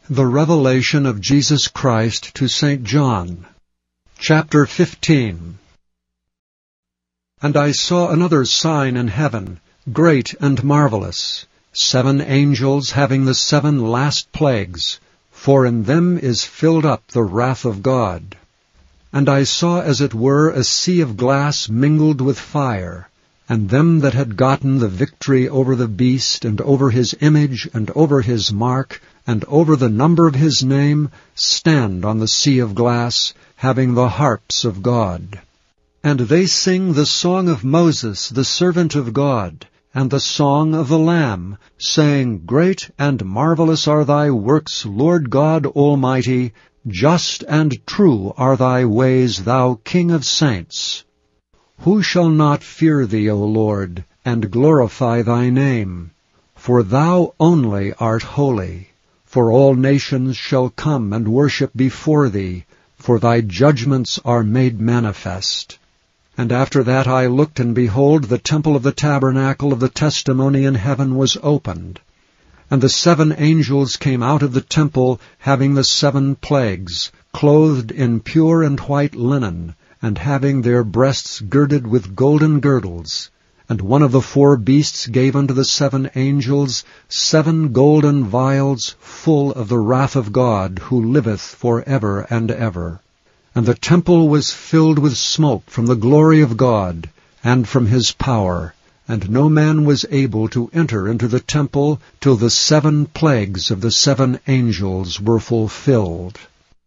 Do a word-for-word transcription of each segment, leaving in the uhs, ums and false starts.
The Revelation of Jesus Christ to Saint John. Chapter fifteen. And I saw another sign in heaven, great and marvelous, seven angels having the seven last plagues, for in them is filled up the wrath of God. And I saw as it were a sea of glass mingled with fire, and them that had gotten the victory over the beast, and over his image, and over his mark, and over the number of his name, stand on the sea of glass, having the harps of God. And they sing the song of Moses, the servant of God, and the song of the Lamb, saying, Great and marvelous are thy works, Lord God Almighty, just and true are thy ways, thou King of saints. Who shall not fear thee, O Lord, and glorify thy name? For thou only art holy. For all nations shall come and worship before thee, for thy judgments are made manifest. And after that I looked, and behold, the temple of the tabernacle of the testimony in heaven was opened. And the seven angels came out of the temple, having the seven plagues, clothed in pure and white linen, and having their breasts girded with golden girdles. And one of the four beasts gave unto the seven angels seven golden vials full of the wrath of God, who liveth for ever and ever. And the temple was filled with smoke from the glory of God, and from his power, and no man was able to enter into the temple till the seven plagues of the seven angels were fulfilled.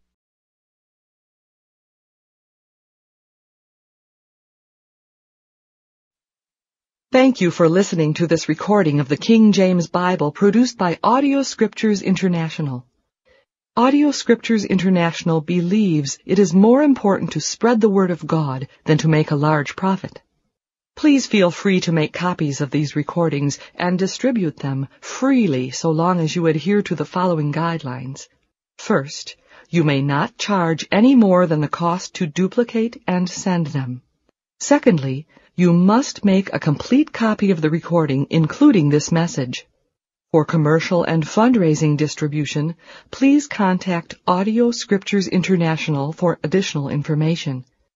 Thank you for listening to this recording of the King James Bible produced by Audio Scriptures International. Audio Scriptures International believes it is more important to spread the Word of God than to make a large profit. Please feel free to make copies of these recordings and distribute them freely so long as you adhere to the following guidelines. First, you may not charge any more than the cost to duplicate and send them. Secondly, you must make a complete copy of the recording, including this message. For commercial and fundraising distribution, please contact Audio Scriptures International for additional information.